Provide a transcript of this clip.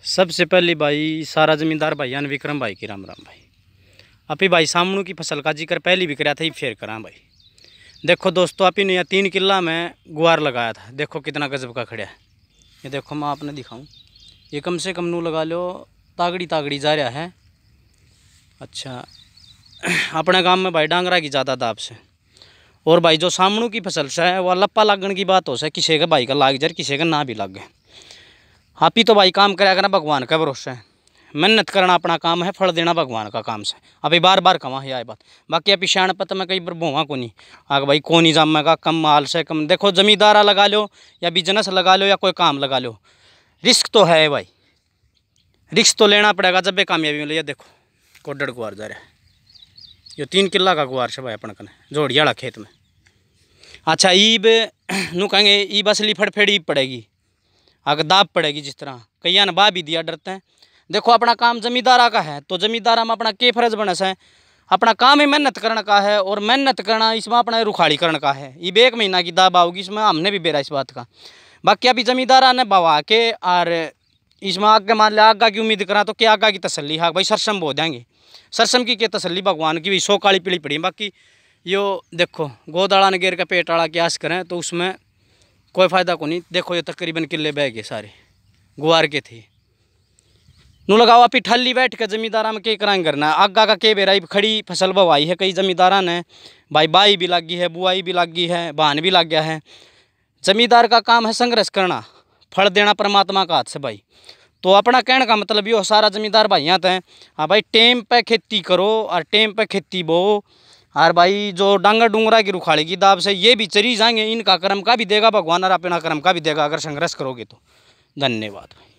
सबसे पहले भाई सारा ज़मींदार भाईयान विक्रम भाई की राम राम भाई। अभी भाई सामनू की फसल का जिक्र पहले भी कराया था, ये फेर करा भाई। देखो दोस्तों, अभी ने 3 किला में गुआर लगाया था, देखो कितना गजब का खड़ा है। ये देखो मैं आपने दिखाऊं, ये कम से कम नू लगा लो तागड़ी तागड़ी जा रहा है। अच्छा अपने गांव में भाई डांगरा की ज़्यादा दाब से, और भाई जो सामनू की फसल से है वह लप्पा लागण की बात हो से, किसी का भाई का लाग जाए किसी का ना भी लग गए। आप ही तो भाई काम कराया करना भगवान का भरोसा है, मेहनत करना अपना काम है, फल देना भगवान का काम से। अभी बार बार कमा है यह बात। बाकी अभी शान पत में कई बार बोवा को नहीं आगे भाई को नहीं जमेगा कम माल से कम। देखो जमींदारा लगा लो या बिजनेस लगा लो या कोई काम लगा लो, रिस्क तो है भाई, रिस्क तो लेना पड़ेगा जब भी कामयाबी मिले। ये देखो कोडड़ गुआर जा रहा है, ये 3 किला का गुआर से भाई अपन कने जोड़ियाड़ा खेत में। अच्छा ईब नू कहेंगे ईब असली फड़फेड़ी पड़ेगी, अगर दाब पड़ेगी जिस तरह कईया ने बा भी दिया डरते हैं। देखो अपना काम जमींदारा का है तो जमींदारा में अपना के फर्ज बनस है, अपना काम ही मेहनत करने का है, और मेहनत करना इसमें अपना रुखाड़ी करने का है। ये 1 महीना की दाब आओगी, इसमें हमने भी बेरा इस बात का। बाकी अभी जमींदारा ने बवा के और इसमें आगे मान लिया आगा की उम्मीद करा तो क्या आगा की तसल्ली है भाई, सरसम बो देंगे। सरसम की क्या तसल्ली भगवान की भी 100 काली पीली पड़ी। बाकी यो देखो गोदाड़ा ने गेर का पेट आड़ा के आस करें तो उसमें कोई फ़ायदा को नहीं। देखो ये तकरीबन किले बह गए सारे गुआर के थे। नू लगाओ आप ठल्ली बैठ के जमींदारा में के कराएंगे करना आगा का के बेराई खड़ी फसल बवाई है। कई जमींदारा ने भाई बाई भी लगी है, बुआई भी लगी है, बहान भी लग गया है। जमींदार का काम है संघर्ष करना, फल देना परमात्मा का हाथ से भाई। तो अपना कहने का मतलब ये सारा जमींदार भाइयाँ थे, हाँ भाई टेम पे खेती करो और टेम पे खेती बो। और भाई जो डांगर डूंगरा की रुखाड़ी की दाब से ये भी चरी जाएंगे, इनका कर्म का भी देगा भगवान और अपना कर्म का भी देगा अगर संघर्ष करोगे तो। धन्यवाद।